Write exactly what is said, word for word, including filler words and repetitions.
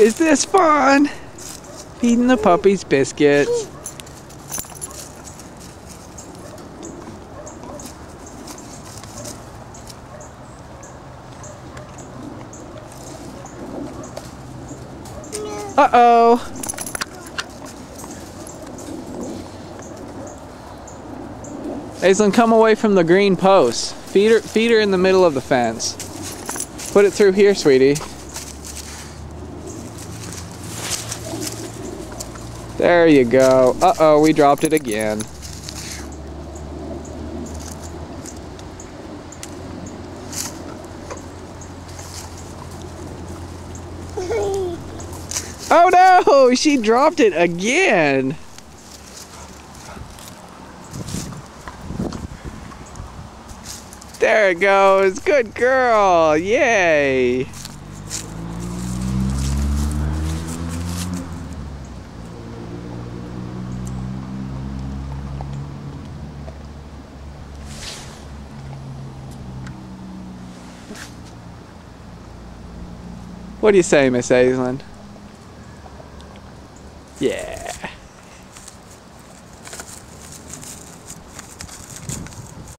Is this fun? Feeding the puppies biscuits. Uh-oh. Aislinn, come away from the green post. Feed her, feed her in the middle of the fence. Put it through here, sweetie. There you go. Uh-oh, we dropped it again. Oh no! She dropped it again! There it goes! Good girl! Yay! What do you say, Miss Aislinn? Yeah.